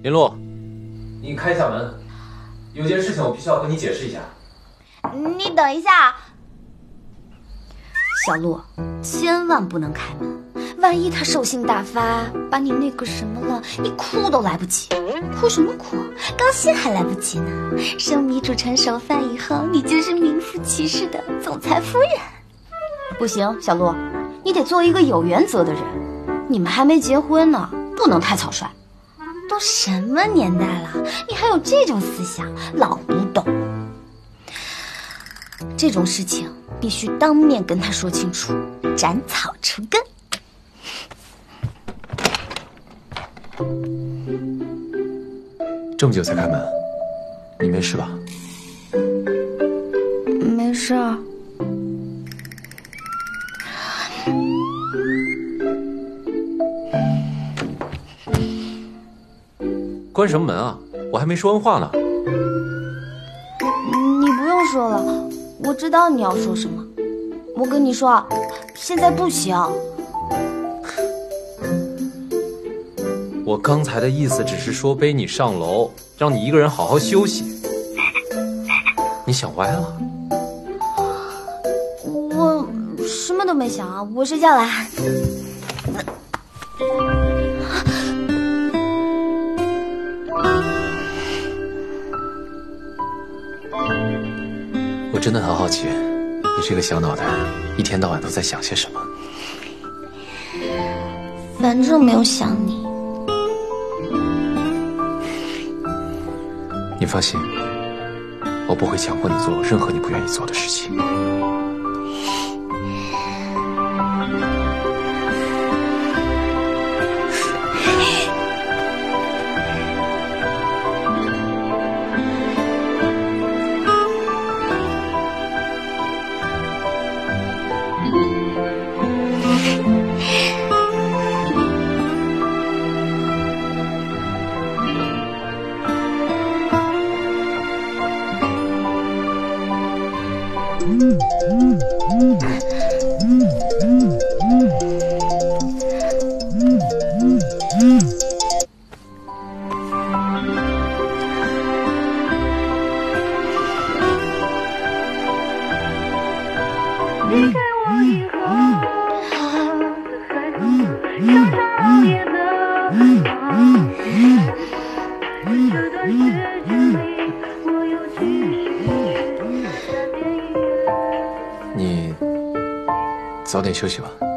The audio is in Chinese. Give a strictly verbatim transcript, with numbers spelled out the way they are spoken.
林露，你开一下门，有件事情我必须要和你解释一下。 你等一下，小鹿，千万不能开门，万一他兽性大发，把你那个什么了，你哭都来不及。哭什么哭？高兴还来不及呢。生米煮成熟饭以后，你就是名副其实的总裁夫人。不行，小鹿，你得做一个有原则的人。你们还没结婚呢，不能太草率。都什么年代了，你还有这种思想，老不懂。这种事情必须当面跟他说清楚，斩草除根。 这么久才开门，你没事吧？ 没事儿。 关什么门啊？我还没说完话呢。 你不用说了，我知道你要说什么。我跟你说，现在不行。 我刚才的意思只是说背你上楼，让你一个人好好休息。你想歪了？ 我什么都没想啊，我睡觉了。 我真的很好奇，你这个小脑袋一天到晚都在想些什么？ 反正没有想你。 你放心，我不会强迫你做任何你不愿意做的事情。你早点休息吧。